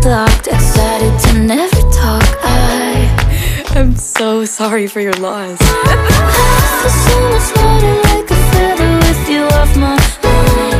blocked, excited to never talk. I'm so sorry for your loss. I feel so much lighter, like a feather with you off my mind.